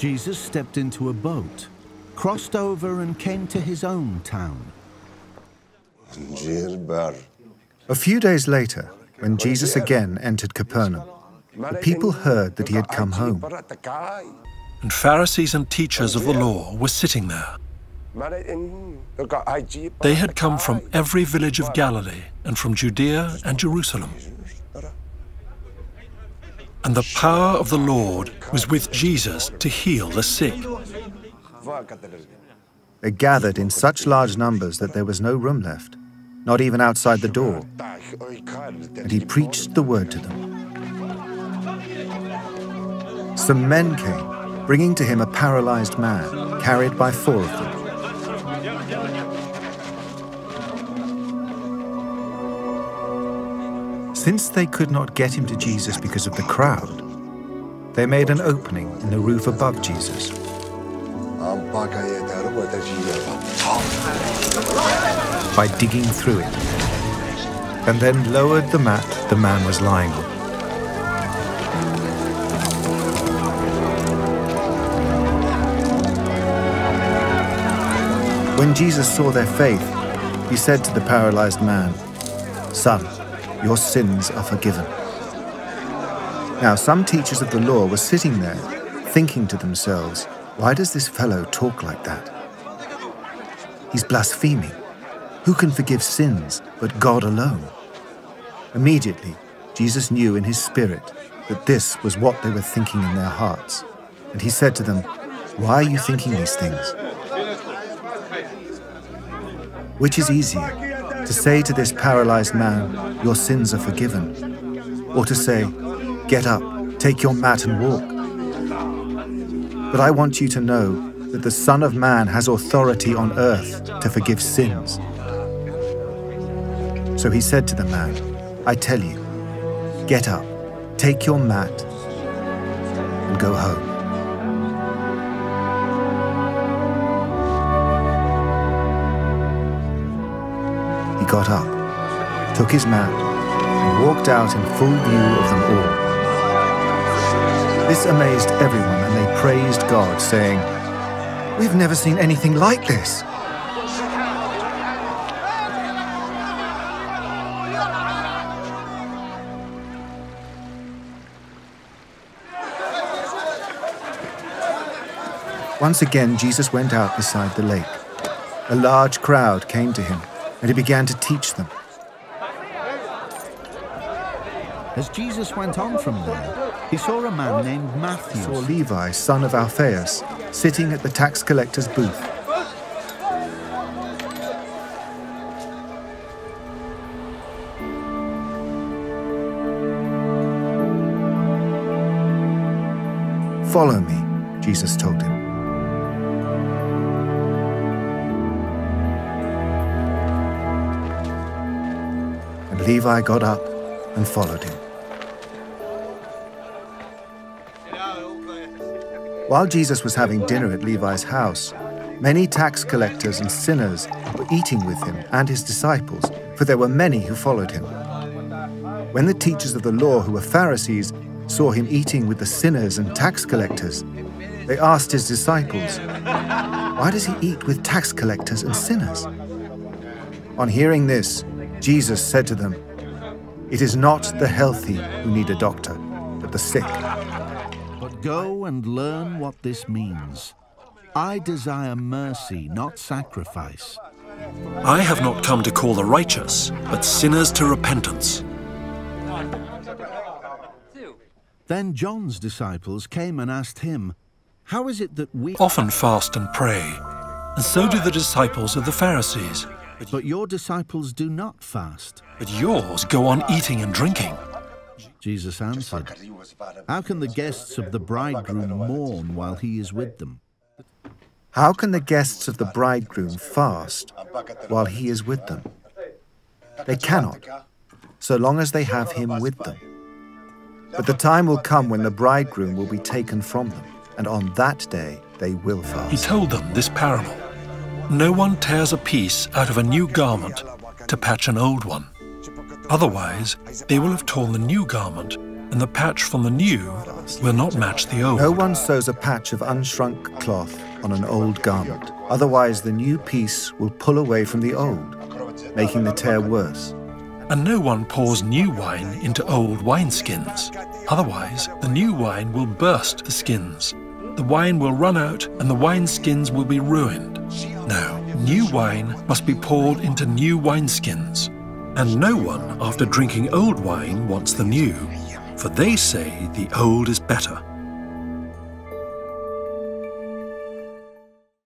Jesus stepped into a boat, crossed over and came to his own town. A few days later, when Jesus again entered Capernaum, the people heard that he had come home. And Pharisees and teachers of the law were sitting there. They had come from every village of Galilee and from Judea and Jerusalem. And the power of the Lord was with Jesus to heal the sick. They gathered in such large numbers that there was no room left, not even outside the door. And he preached the word to them. Some men came, bringing to him a paralyzed man, carried by 4 of them. Since they could not get him to Jesus because of the crowd, they made an opening in the roof above Jesus. By digging through it, and then lowered the mat the man was lying on. When Jesus saw their faith, he said to the paralyzed man, "Son, your sins are forgiven." Now some teachers of the law were sitting there, thinking to themselves, "Why does this fellow talk like that? He's blaspheming. Who can forgive sins but God alone?" Immediately, Jesus knew in his spirit that this was what they were thinking in their hearts. And he said to them, "Why are you thinking these things? Which is easier, to say to this paralyzed man, 'Your sins are forgiven,' or to say, 'Get up, take your mat and walk'? But I want you to know that the Son of Man has authority on earth to forgive sins." So he said to the man, "I tell you, get up, take your mat, and go home." He got up, took his mat, and walked out in full view of them all. This amazed everyone, and they praised God, saying, "We've never seen anything like this." Once again, Jesus went out beside the lake. A large crowd came to him, and he began to teach them. As Jesus went on from there, he saw a man named Matthew. He saw Levi, son of Alphaeus, sitting at the tax collector's booth. "Follow me," Jesus told him. And Levi got up and followed him. While Jesus was having dinner at Levi's house, many tax collectors and sinners were eating with him and his disciples, for there were many who followed him. When the teachers of the law, who were Pharisees, saw him eating with the sinners and tax collectors, they asked his disciples, "Why does he eat with tax collectors and sinners?" On hearing this, Jesus said to them, "It is not the healthy who need a doctor, but the sick. But go and learn what this means. I desire mercy, not sacrifice." I have not come to call the righteous, but sinners to repentance. Then John's disciples came and asked him, "How is it that we Often fast and pray, and so do the disciples of the Pharisees. but your disciples do not fast?" But yours go on eating and drinking. Jesus answered, "How can the guests of the bridegroom mourn while he is with them? How can the guests of the bridegroom fast while he is with them? They cannot, so long as they have him with them. But the time will come when the bridegroom will be taken from them, and on that day they will fast." He told them this parable. No one tears a piece out of a new garment to patch an old one. Otherwise, they will have torn the new garment, and the patch from the new will not match the old. No one sews a patch of unshrunk cloth on an old garment. Otherwise, the new piece will pull away from the old, making the tear worse. And no one pours new wine into old wineskins. Otherwise, the new wine will burst the skins. The wine will run out, and the wineskins will be ruined. No, new wine must be poured into new wineskins. And no one, after drinking old wine, wants the new, for they say the old is better.